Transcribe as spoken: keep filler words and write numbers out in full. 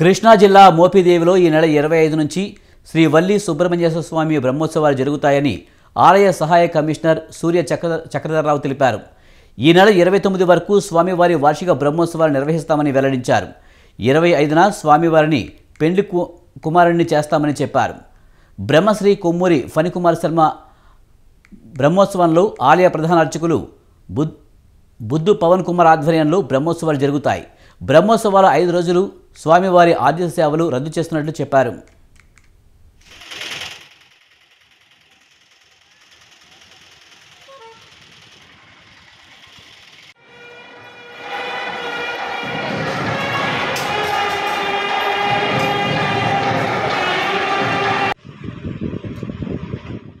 కృష్ణా జిల్లా మోపిదేవిలో ఈ నెల ఇరవై ఐదు నుంచి శ్రీ వల్లి సుబ్రహ్మణ్యేశ్వర స్వామి బ్రహ్మోత్సవాలు జరుగుతాయని ఆలయ సహాయ కమిషనర్ సూర్య చక్ర చక్రధరరావు తెలిపారు. ఈ నెల ఇరవై తొమ్మిది వరకు స్వామివారి వార్షిక బ్రహ్మోత్సవాలు నిర్వహిస్తామని వెల్లడించారు. ఇరవై ఐదున స్వామివారిని పెండ్లి కుమారుణ్ణి చేస్తామని చెప్పారు. బ్రహ్మశ్రీ కొమ్మూరి ఫణికుమార్ శర్మ బ్రహ్మోత్సవంలో ఆలయ ప్రధాన అర్చకులు బుద్ బుద్ధు పవన్ కుమార్ ఆధ్వర్యంలో బ్రహ్మోత్సవాలు జరుగుతాయి. బ్రహ్మోత్సవాల ఐదు రోజులు స్వామివారి ఆర్జిత సేవలు రద్దు చేస్తున్నట్లు చెప్పారు.